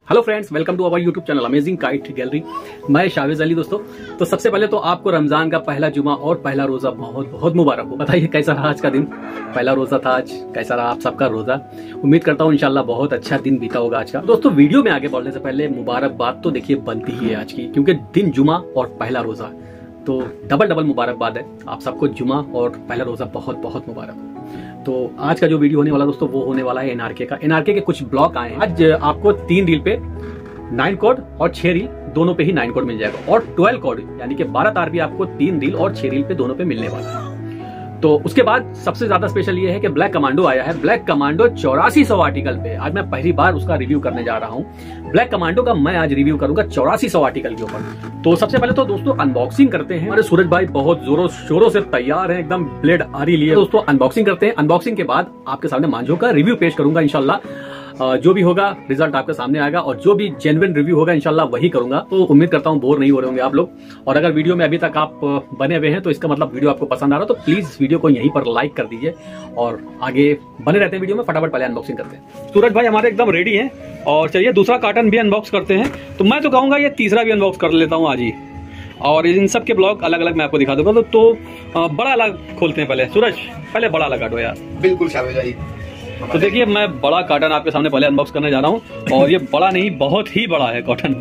Hello friends, welcome to our YouTube channel amazing kite gallery. मैं शावेज अली। दोस्तों, तो सबसे पहले तो आपको रमजान का पहला जुमा और पहला रोजा बहुत बहुत मुबारक हो। बताइए कैसा रहा आज का दिन। पहला रोजा था आज, कैसा रहा आप सबका रोजा। उम्मीद करता हूँ इंशाल्लाह बहुत अच्छा दिन बीता होगा आज का। दोस्तों, वीडियो में आगे बढ़ने से पहले मुबारकबाद तो देखिए बनती ही है आज की, क्योंकि दिन जुमा और पहला रोजा, तो डबल मुबारकबाद है आप सबको। जुमा और पहला रोजा बहुत बहुत मुबारक हो। तो आज का जो वीडियो होने वाला दोस्तों, वो होने वाला है एनआरके का। एनआरके के कुछ ब्लॉक आए हैं आज। आपको 3 रील पे 9 कोड और 6 रील दोनों पे ही 9 कोड मिल जाएगा, और 12 कोड यानी कि 12 तार भी आपको 3 रील और 6 रील पे दोनों पे मिलने वाला है। तो उसके बाद सबसे ज्यादा स्पेशल ये है कि ब्लैक कमांडो आया है। ब्लैक कमांडो 8400 आर्टिकल पे आज मैं पहली बार उसका रिव्यू करने जा रहा हूँ। ब्लैक कमांडो का मैं आज रिव्यू करूंगा 8400 आर्टिकल के ऊपर। तो सबसे पहले तो दोस्तों अनबॉक्सिंग करते हैं। हमारे सूरज भाई बहुत जोरों शोरों से तैयार हैं, एकदम ब्लेड आरी लिए। दोस्तों अनबॉक्सिंग करते हैं। अनबॉक्सिंग के बाद आपके सामने मांझों का रिव्यू पेश करूंगा इंशाल्लाह। जो भी होगा रिजल्ट आपके सामने आएगा, और जो भी जेन्युइन रिव्यू होगा इंशाल्लाह वही करूंगा। तो उम्मीद करता हूं बोर नहीं हो रहे होंगे आप लोग। और अगर वीडियो में अभी तक आप बने हुए हैं तो इसका मतलब वीडियो आपको पसंद आ रहा है। तो प्लीज वीडियो को यहीं पर लाइक कर दीजिए और आगे बने रहते हैं वीडियो में। फटाफट पहले अनबॉक्सिंग करते हैं। सूरज भाई हमारे एकदम रेडी हैं, और चलिए दूसरा कार्टन भी अनबॉक्स करते हैं। तो मैं तो कहूंगा ये तीसरा भी अनबॉक्स कर लेता हूँ आज ही, और इन सब के ब्लॉग अलग अलग मैं आपको दिखा दूंगा। तो बड़ा अलग खोलते हैं पहले। सूरज पहले बड़ा अलग काटो यार। बिल्कुल शावेज भाई। तो देखिए मैं बड़ा कार्टन आपके सामने पहले अनबॉक्स करने जा रहा हूँ, और ये बड़ा नहीं बहुत ही बड़ा है कार्टन।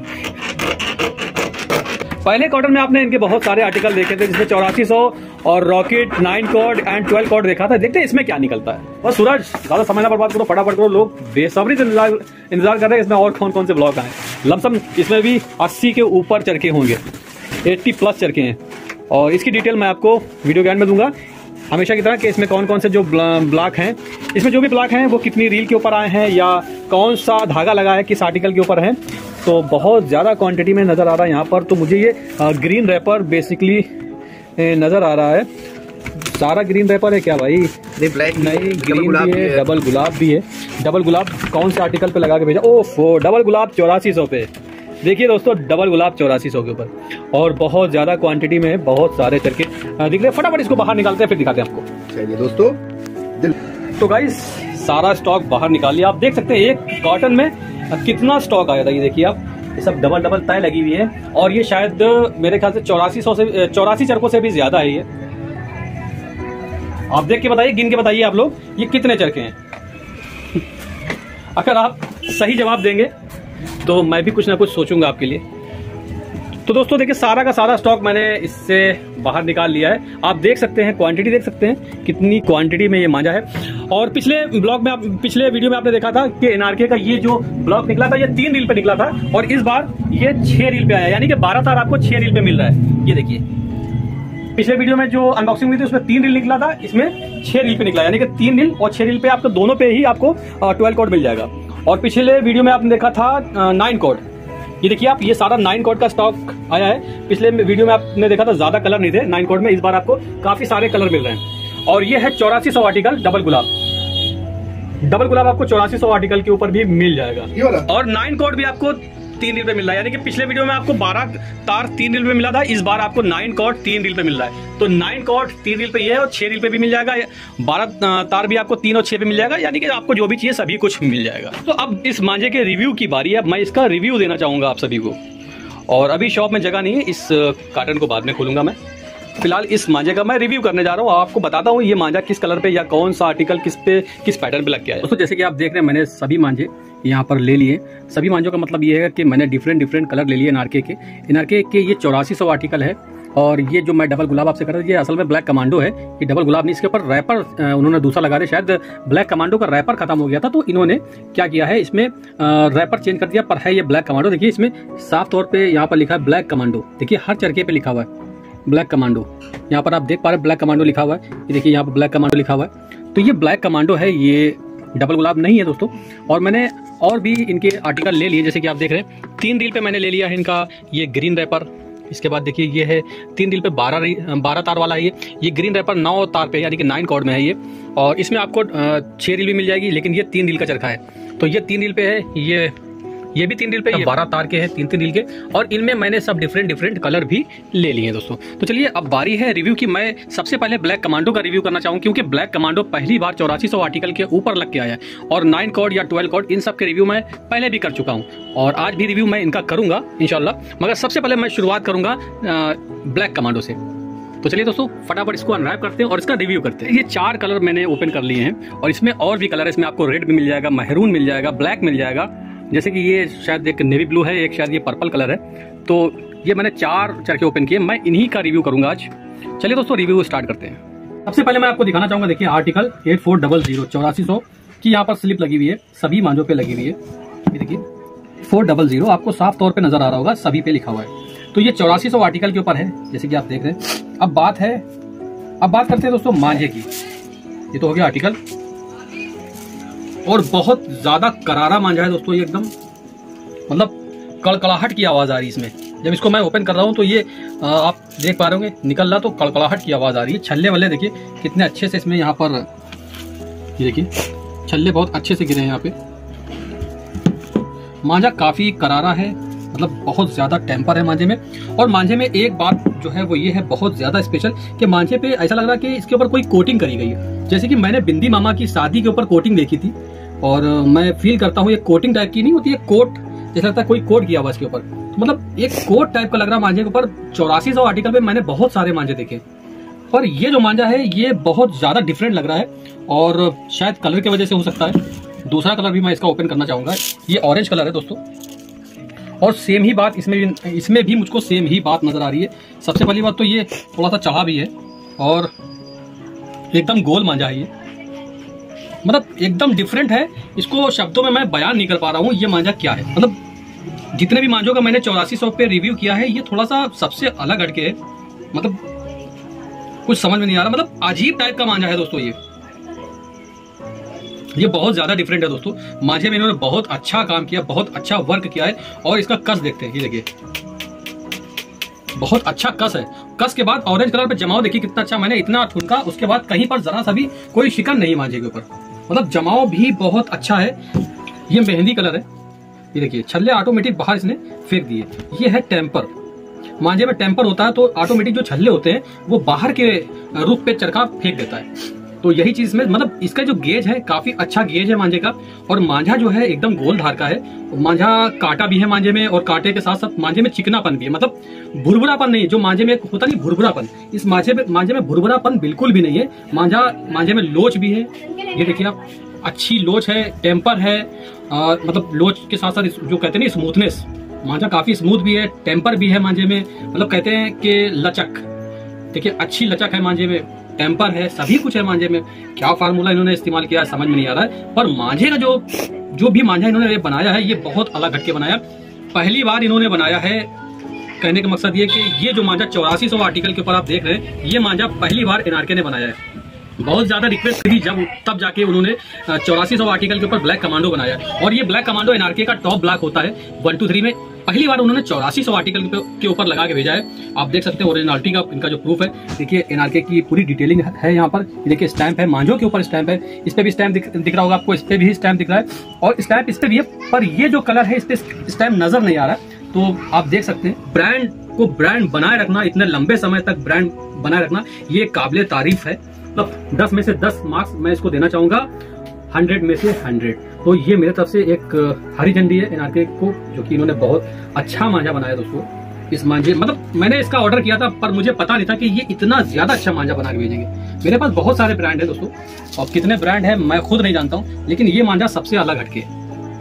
पहले कार्टन में आपने इनके बहुत सारे आर्टिकल देखे थे, जिसमें 8400 और रॉकेट 9 कोड एंड 12 कोड देखा था। देखते हैं इसमें क्या निकलता है। और सूरज ज्यादा समय ना बर्बाद करो, फटाफट करो। लोग बेसब्री से इंतजार कर रहे हैं इसमें और कौन कौन से ब्लॉक आए। लमसम इसमें भी 80 के ऊपर चरखे होंगे, 80+ चरखे हैं। और इसकी डिटेल मैं आपको वीडियो के एंड में दूंगा हमेशा की तरह, कि इसमें कौन कौन से जो ब्लॉक हैं, इसमें जो भी ब्लॉक हैं वो कितनी रील के ऊपर आए हैं, या कौन सा धागा लगा है, किस आर्टिकल के ऊपर है। तो बहुत ज़्यादा क्वांटिटी में नज़र आ रहा है यहाँ पर। तो मुझे ये ग्रीन रैपर बेसिकली नज़र आ रहा है। सारा ग्रीन रैपर है क्या भाई? ब्लैक नहीं, ग्रीन भी है, डबल गुलाब भी है। डबल गुलाब कौन से आर्टिकल पे लगा के भेजा? ओफो, डबल गुलाब 8400 पे। देखिए दोस्तों, डबल गुलाब 8400 के ऊपर, और बहुत ज्यादा क्वांटिटी में है, बहुत सारे चरखे दिख रहे हैं। फटाफट इसको बाहर निकालते हैं, फिर दिखाते हैं आपको। चलिए दोस्तों, तो गाइस सारा स्टॉक बाहर निकाल लिया। आप देख सकते हैं एक कॉटन में कितना स्टॉक आया था। ये देखिए आप, ये सब डबल तय लगी हुई है, और ये शायद मेरे ख्याल से 84 चरखों से भी ज्यादा है ये। आप देख के बताइए, गिन के बताइए आप लोग, ये कितने चरखे हैं। अगर आप सही जवाब देंगे तो मैं भी कुछ ना कुछ सोचूंगा आपके लिए। तो दोस्तों देखिए, सारा का सारा स्टॉक मैंने इससे बाहर निकाल लिया है। आप देख सकते हैं, क्वांटिटी देख सकते हैं कितनी क्वांटिटी में ये मांझा है। और पिछले वीडियो में आपने देखा था कि एनआरके का ये जो ब्लॉक निकला था, ये 3 रील पे निकला था, और इस बार ये 6 रील पे आया, यानी कि 12 तार आपको 6 रील पे मिल रहा है। ये देखिए, पिछले वीडियो में जो अनबॉक्सिंग हुई थी उसमें 3 रील निकला था, इसमें 6 रील पे निकला, यानी कि 3 रील और 6 रील पे आपको दोनों पे ही आपको 12 कोड मिल जाएगा। और पिछले वीडियो में आपने देखा था 9 कोड। ये देखिए आप, ये सारा 9 कोड का स्टॉक आया है। पिछले वीडियो में आपने देखा था ज्यादा कलर नहीं थे 9 कोड में, इस बार आपको काफी सारे कलर मिल रहे हैं। और ये है 8400 आर्टिकल डबल गुलाब। डबल गुलाब आपको 8400 आर्टिकल के ऊपर भी मिल जाएगा। और 9 कोड भी आपको 3 रील पे मिल रहा है, यानी कि पिछले वीडियो में आपको 12 तार 3 रील पे मिला था, इस बार आपको 9 कोड 3 रील पे मिल रहा है। तो 9 कोड 3 रील पे ये है, और 6 रील पे भी मिल जाएगा। 12 तार भी आपको 3 और 6 पे मिल जाएगा, यानी कि आपको जो भी चाहिए सभी कुछ मिल जाएगा। तो अब इस मांझे के रिव्यू की बारी है। मैं इसका रिव्यू देना चाहूंगा आप सभी को, और अभी शॉप में जगह नहीं है, इस कार्टन को बाद में खोलूंगा मैं। फिलहाल इस मांझे का मैं रिव्यू करने जा रहा हूँ। आपको बताता हूँ ये मांझा किस कलर पे या कौन सा आर्टिकल किस पैटर्न पे लग गया है। दोस्तों जैसे कि आप देख रहे हैं, मैंने सभी मांझे यहाँ पर ले लिए। सभी मांझों का मतलब ये है कि मैंने डिफरेंट कलर ले लिए एनआरके के। ये 8400 आर्टिकल है, और ये जो मैं डबल गुलाब आपसे कर रहा था, ये असल में ब्लैक कमांडो है। ये डबल गुलाब नहीं, इसके ऊपर रैपर उन्होंने दूसरा लगा दिया। शायद ब्लैक कमांडो का रैपर खत्म हो गया था, तो इन्होंने क्या किया है, इसमें रैपर चेंज कर दिया, पर है ये ब्लैक कमांडो। देखिए इसमें साफ तौर पे यहाँ पर लिखा है ब्लैक कमांडो। देखिए हर चरखे पे लिखा हुआ है ब्लैक कमांडो। यहाँ पर आप देख पा रहे हैं ब्लैक कमांडो लिखा हुआ है। ये देखिए यहाँ पर ब्लैक कमांडो लिखा हुआ है। तो ये ब्लैक कमांडो है, ये डबल गुलाब नहीं है दोस्तों। और मैंने और भी इनके आर्टिकल ले लिए, जैसे कि आप देख रहे हैं 3 रील पे मैंने ले लिया है इनका ये ग्रीन रैपर। इसके बाद देखिए ये है 3 रील पे 12 तार वाला है ये ग्रीन रैपर 9 तार पे, यानी कि 9 कोड में है ये। और इसमें आपको 6 रील भी मिल जाएगी, लेकिन ये 3 रील का चरखा है। तो ये 3 रील पे है, ये ये भी 3 रील पे, ये 12 तार के हैं, 3 रील के, और इनमें मैंने सब डिफरेंट कलर भी ले लिए हैं दोस्तों। तो चलिए अब बारी है रिव्यू की। मैं सबसे पहले ब्लैक कमांडो का रिव्यू करना चाहूँ, क्योंकि ब्लैक कमांडो पहली बार 8400 आर्टिकल के ऊपर लग के आया है, और 9 कॉर्ड या 12 कॉर्ड इन सब के रिव्यू मैं पहले भी कर चुका हूँ, और आज भी रिव्यू मैं इनका करूंगा इंशाल्लाह। मगर सबसे पहले मैं शुरुआत करूंगा ब्लैक कमांडो से। तो चलिए दोस्तों फटाफट इसको अनरैप करते हैं और इसका रिव्यू करते हैं। ये 4 कलर मैंने ओपन कर लिए हैं, और इसमें और भी कलर है। इसमें आपको रेड भी मिल जाएगा, मैरून मिल जाएगा, ब्लैक मिल जाएगा, जैसे कि ये शायद एक नेवी ब्लू है, एक शायद ये पर्पल कलर है। तो ये मैंने 4 चरखे ओपन किए, मैं इन्हीं का रिव्यू करूंगा आज। चलिए दोस्तों रिव्यू स्टार्ट करते हैं। सबसे पहले मैं आपको दिखाना चाहूंगा, देखिए आर्टिकल 8400 8400 की यहाँ पर स्लिप लगी हुई है, सभी मांझों पे लगी हुई है। ये देखिए 400 आपको साफ तौर पे नजर आ रहा होगा, सभी पे लिखा हुआ है। तो ये 8400 आर्टिकल के ऊपर है, जैसे कि आप देख रहे हैं। अब बात करते हैं दोस्तों मांझे की। ये तो हो गया आर्टिकल, और बहुत ज्यादा करारा मांझा है दोस्तों। ये एकदम मतलब कड़कड़ाहट की आवाज आ रही है इसमें। जब इसको मैं ओपन कर रहा हूं तो ये आप देख पा रहे होंगे, निकल रहा तो कड़कड़ाहट की आवाज आ रही है। छल्ले वल्ले देखिए कितने अच्छे से इसमें यहाँ पर, ये देखिए छल्ले बहुत अच्छे से गिरे हैं यहाँ पे। मांझा काफी करारा है, मतलब बहुत ज्यादा टेम्पर है मांझे में। और मांझे में एक बात जो है वो ये है बहुत ज्यादा स्पेशल, कि मांझे पे ऐसा लग रहा है कि इसके ऊपर कोई कोटिंग करी गई है। जैसे कि मैंने बिंदी मामा की शादी के ऊपर कोटिंग देखी थी, और मैं फील करता हूँ ये कोटिंग टाइप की नहीं होती है, कोट जैसा लगता है कोई कोट किया हुआ इसके ऊपर। तो मतलब एक कोट टाइप का लग रहा है मांझे के ऊपर। 8400 आर्टिकल पे मैंने बहुत सारे मांझे देखे, पर ये जो मांझा है ये बहुत ज्यादा डिफरेंट लग रहा है, और शायद कलर की वजह से हो सकता है। दूसरा कलर भी मैं इसका ओपन करना चाहूंगा, ये ऑरेंज कलर है दोस्तों। और सेम ही बात इसमें भी मुझको सेम ही बात नजर आ रही है। सबसे पहली बात तो ये थोड़ा सा चढ़ा भी है, और एकदम गोल मांझा है ये, मतलब एकदम डिफरेंट है। इसको शब्दों में मैं बयान नहीं कर पा रहा हूँ ये मांझा क्या है। मतलब जितने भी मांझों का मैंने 8400 पे रिव्यू किया है, ये थोड़ा सा सबसे अलग हटके है। मतलब कुछ समझ में नहीं आ रहा, मतलब अजीब टाइप का मांझा है दोस्तों। ये बहुत ज्यादा डिफरेंट है दोस्तों। मांझे में इन्होंने बहुत अच्छा काम किया, बहुत अच्छा वर्क किया है। और इसका कस देखते हैं, ये देखिए बहुत अच्छा कस है। कस के बाद ऑरेंज कलर पे जमाव देखिए कितना अच्छा। मैंने इतना ठुनका, उसके बाद कहीं पर जरा सा भी कोई शिकन नहीं मांझे के ऊपर, मतलब जमाव भी बहुत अच्छा है। ये मेहंदी कलर है, ये देखिए छल्ले ऑटोमेटिक बाहर इसने फेंक दिए। ये है टेम्पर। मांझे में टेम्पर होता है तो ऑटोमेटिक जो छल्ले होते हैं वो बाहर के रुख पे चरखा फेंक देता है। तो यही चीज में मतलब इसका जो गेज है काफी अच्छा गेज है मांझे का। और मांझा जो है एकदम गोल धार का है। मांझा कांटा भी है मांझे में, और कांटे के साथ साथ मांझे में चिकनापन भी है। मतलब भुरभुरापन नहीं, जो मांझे में होता नहीं भुरभुरापन, इस मांझे में भुरभुरापन बिल्कुल भी नहीं है। मांझे में लोच भी है, ये देखिए आप, अच्छी लोच है, टेम्पर है। मतलब लोच के साथ साथ जो कहते हैं स्मूथनेस, मांझा काफी स्मूथ भी है, टेम्पर भी है मांझे में। मतलब कहते हैं कि लचक, देखिए अच्छी लचक है मांझे में, टेम्पर है, सभी कुछ है मांझे में। क्या फार्मूला इन्होंने इस्तेमाल किया है समझ में नहीं आ रहा है। पर मांझे का जो भी मांझा इन्होंने बनाया है ये बहुत अलग हटके बनाया। पहली बार इन्होंने बनाया है, कहने का मकसद ये कि ये जो मांझा 8400 आर्टिकल के ऊपर आप देख रहे हैं, ये मांझा पहली बार एनआरके ने बनाया है। बहुत ज्यादा रिक्वेस्ट थी तब जाके उन्होंने 8400 आर्टिकल के ऊपर ब्लैक कमांडो बनाया। और ये ब्लैक कमांडो एनआरके का टॉप ब्लैक होता है 1 2 3 में। पहली बार उन्होंने 8400 आर्टिकल के ऊपर लगा के भेजा है। आप देख सकते हैं ओरिजिनलिटी का इनका जो प्रूफ है। देखिए एनआरके की पूरी डिटेलिंग है यहाँ पर। देखिए स्टैंप है, मांझों के ऊपर स्टैंप है, इस पे भी स्टैंप दिख रहा होगा आपको, इस पे भी स्टैंप दिख रहा है, और स्टैंप इस पे भी है। पर ये जो कलर है इस पे स्टैंप नजर नहीं आ रहा। तो आप देख सकते हैं ब्रांड को ब्रांड बनाए रखना, इतने लंबे समय तक ब्रांड बनाए रखना, ये काबिले तारीफ है। मतलब 10 में से 10 मार्क्स मैं इसको देना चाहूंगा, 100 में से 100। तो ये मेरे तरफ से एक हरी झंडी है एनआरके को, जो कि इन्होंने बहुत अच्छा मांझा बनाया दोस्तों। इस मांझे मतलब मैंने इसका ऑर्डर किया था, पर मुझे पता नहीं था कि ये इतना ज्यादा अच्छा मांझा बना के भेजेंगे। मेरे पास बहुत सारे ब्रांड है दोस्तों, और कितने ब्रांड है मैं खुद नहीं जानता हूँ, लेकिन ये मांझा सबसे अलग हटके है।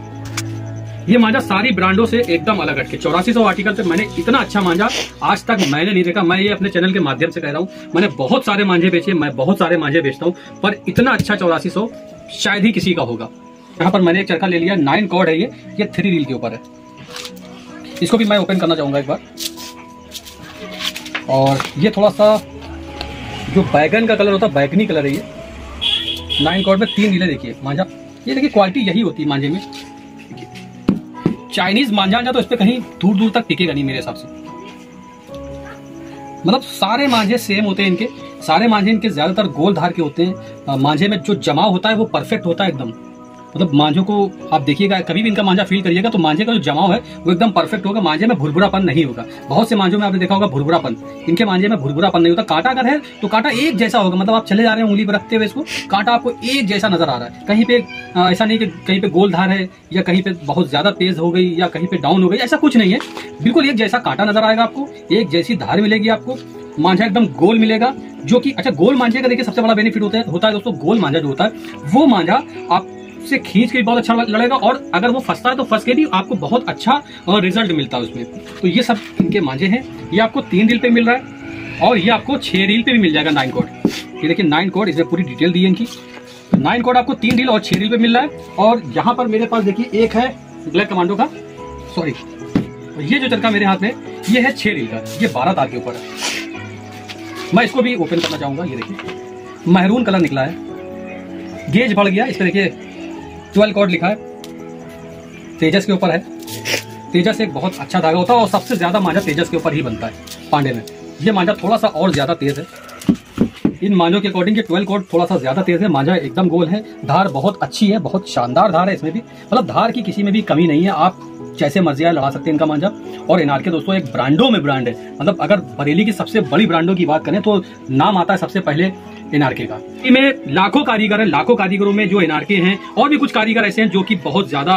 ये मांझा सारी ब्रांडों से एकदम अलग हटके। 8400 आर्टिकल पे मैंने इतना अच्छा मांझा आज तक मैंने नहीं देखा। मैं ये अपने चैनल के माध्यम से कह रहा हूँ, मैंने बहुत सारे मांझे बेचे, मैं बहुत सारे मांझे बेचता हूँ, पर इतना अच्छा 8400 शायद ही किसी का होगा। यहाँ पर मैंने एक चरखा ले लिया, 9 कॉर्ड है ये 3 रील के ऊपर है। इसको भी मैं ओपन करना चाहूंगा एक बार। और ये थोड़ा सा जो बैगन का कलर होता है, बैगनी कलर है ये। 9 कॉर्ड में 3 रीलें देखिए मांझा, ये देखिए क्वालिटी यही होती है मांझे में। चाइनीज मांझा तो इस पे कहीं दूर दूर तक टिकेगा नहीं मेरे हिसाब से। मतलब सारे मांझे सेम होते हैं इनके, सारे मांझे इनके ज्यादातर गोल धार के होते हैं। मांझे में जो जमाव होता है वो परफेक्ट होता है एकदम। मतलब मांझों को आप देखिएगा, कभी भी इनका मांझा फील करिएगा तो मांझे का जो जमाव है वो एकदम परफेक्ट होगा, मांझे में भुरभुरापन नहीं होगा। बहुत से मांझों में आपने देखा होगा भुरभुरापन, इनके मांझे में भुरभुरापन नहीं होता। कांटा अगर है तो कांटा एक जैसा होगा, मतलब आप चले जा रहे हैं उंगली पर रखते हुए इसको, कांटा आपको एक जैसा नजर आ रहा है। कहीं पे ऐसा नहीं कि कहीं पे गोल धार है या कहीं पे बहुत ज्यादा तेज हो गई या कहीं पे डाउन हो गई, ऐसा कुछ नहीं है। बिल्कुल एक जैसा कांटा नजर आएगा आपको, एक जैसी धार मिलेगी आपको, मांझा एकदम गोल मिलेगा। जो कि अच्छा, गोल मांझे का देखिए सबसे बड़ा बेनिफिट होता है दोस्तों, गोल मांझा जो होता है वो मांझा आपसे खींच के बहुत अच्छा लड़ेगा, और अगर वो फंसता है तो फंस के भी आपको बहुत अच्छा रिजल्ट मिलता है उसमें। तो ये सब इनके मांझे हैं। ये आपको 3 रील पे मिल रहा है और ये आपको 6 रील पे भी मिल जाएगा 9 कॉर्ड। ये देखिए 9 कॉर्ड, इसमें पूरी डिटेल दी है इनकी। 9 कॉर्ड आपको 3 रील और 6 रील पे मिल रहा है। और यहाँ पर मेरे पास देखिए एक है ब्लैक कमांडो का, सॉरी, ये जो चरखा मेरे हाथ में ये है 6 रील का, ये 12 तार के ऊपर है। मैं इसको भी ओपन करना चाहूंगा। ये देखिए महरून कलर निकला है, गेज बढ़ गया। इस पे देखिए 12 कॉर्ड लिखा है, तेजस के ऊपर है। तेजस एक बहुत अच्छा धागा होता है और सबसे ज्यादा मांझा तेजस के ऊपर ही बनता है पांडे में। ये मांझा थोड़ा सा और ज्यादा तेज है, इन मांझों के अकॉर्डिंग 12 कॉर्ड थोड़ा सा ज्यादा तेज है। मांझा एकदम गोल है, धार बहुत अच्छी है, बहुत शानदार धार है इसमें भी, मतलब धार की किसी में भी कमी नहीं है। आप जैसे मर्जी लड़ा सकते हैं इनका मांझा। और एनआरके दोस्तों एक ब्रांडों में ब्रांड है, मतलब अगर बरेली की सबसे बड़ी ब्रांडों की बात करें तो नाम आता है सबसे पहले एनआरके का। इनमें लाखों कारीगर हैं, लाखों कारीगरों में जो एनआरके हैं, और भी कुछ कारीगर ऐसे हैं जो कि बहुत ज्यादा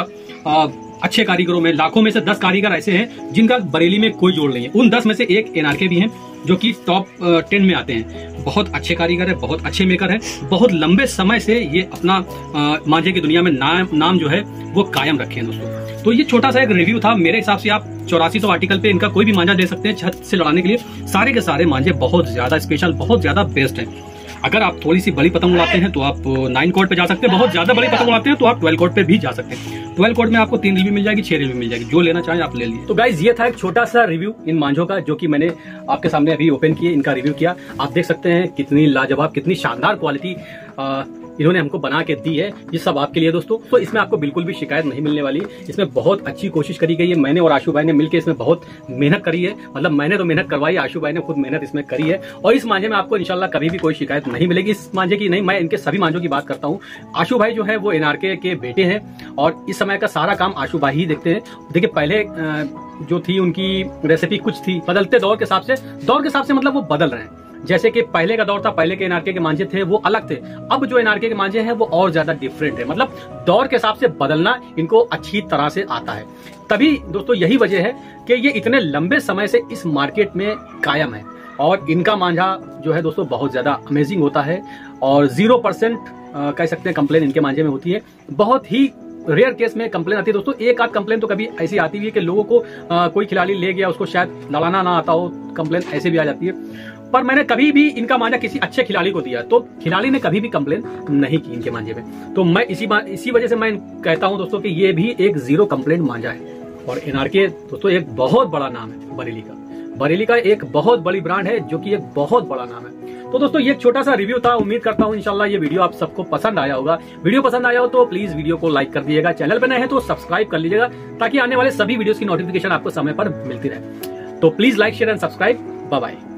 अच्छे कारीगरों में, लाखों में से 10 कारीगर ऐसे हैं जिनका बरेली में कोई जोड़ नहीं है। उन 10 में से एक एनआरके भी हैं जो कि टॉप 10 में आते हैं। बहुत अच्छे कारीगर है, बहुत अच्छे मेकर है, बहुत लंबे समय से ये अपना मांझे की दुनिया में नाम जो है वो कायम रखे हैं दोस्तों। तो ये छोटा सा एक रिव्यू था। मेरे हिसाब से आप 8400 आर्टिकल पे इनका कोई भी मांझा ले सकते हैं छत से लड़ाने के लिए। सारे के सारे मांझे बहुत ज्यादा स्पेशल, बहुत ज्यादा बेस्ट है। अगर आप थोड़ी सी बड़ी पतंग उड़ाते हैं तो आप 9 कॉर्ड पे जा सकते हैं, बहुत ज्यादा बड़ी पतंग उड़ाते हैं तो आप 12 कॉर्ड पे भी जा सकते हैं। 12 कॉर्ड में आपको 3 रील भी मिल जाएगी, 6 रील भी मिल जाएगी, जो लेना चाहें आप ले लीजिए। तो गाइज ये था एक छोटा सा रिव्यू इन मांझों का, जो कि मैंने आपके सामने अभी ओपन किए, इनका रिव्यू किया। आप देख सकते हैं कितनी लाजवाब, कितनी शानदार क्वालिटी इन्होंने हमको बना के दी है। ये सब आपके लिए दोस्तों। तो इसमें आपको बिल्कुल भी शिकायत नहीं मिलने वाली। इसमें बहुत अच्छी कोशिश करी गई है। मैंने और आशु भाई ने मिलकर इसमें बहुत मेहनत करी है, मतलब मैंने तो मेहनत करवाई, आशु भाई ने खुद मेहनत इसमें करी है। और इस मांझे में आपको इंशाल्लाह कभी भी कोई शिकायत नहीं मिलेगी। इस मांझे की नहीं, मैं इनके सभी मांझों की बात करता हूँ। आशु भाई जो है वो एनआरके के बेटे हैं और इस समय का सारा काम आशु भाई ही देखते हैं। देखिए पहले जो थी उनकी रेसिपी कुछ थी, बदलते दौर के हिसाब से मतलब वो बदल रहे हैं। जैसे कि पहले का दौर था, पहले के एनआरके के मांझे थे वो अलग थे। अब जो एनआरके के मांझे हैं वो और ज्यादा डिफरेंट है, मतलब दौर के हिसाब से बदलना इनको अच्छी तरह से आता है। तभी दोस्तों यही वजह है कि ये इतने लंबे समय से इस मार्केट में कायम है। और इनका मांझा जो है दोस्तों बहुत ज्यादा अमेजिंग होता है और 0% कह सकते हैं कंप्लेन इनके मांझे में होती है। बहुत ही रेयर केस में कंप्लेन आती है दोस्तों। एक आध कंप्लेन तो कभी ऐसी आती है कि लोगों को कोई खिलाड़ी ले गया, उसको शायद लड़ाना ना आता हो, कंप्लेन ऐसे भी आ जाती है। पर मैंने कभी भी इनका मांझा किसी अच्छे खिलाड़ी को दिया तो खिलाड़ी ने कभी भी कंप्लेन नहीं की इनके मांझे में। तो मैं इसी वजह से मैं कहता हूं दोस्तों कि ये भी एक 0 कंप्लेंट मांझा है। और एनआरके दोस्तों एक बहुत बड़ा नाम है बरेली का। बरेली का एक बहुत बड़ी ब्रांड है जो कि एक बहुत बड़ा नाम है। तो दोस्तों ये एक छोटा सा रिव्यू था। उम्मीद करता हूँ इंशाल्लाह ये वीडियो आप सबको पसंद आया होगा। वीडियो पसंद आया हो तो प्लीज वीडियो को लाइक कर दीजिएगा, चैनल पर नए हैं तो सब्सक्राइब कर लीजिएगा ताकि आने वाले सभी वीडियोस की नोटिफिकेशन आपको समय पर मिलती रहे। तो please like, share and subscribe. Bye bye.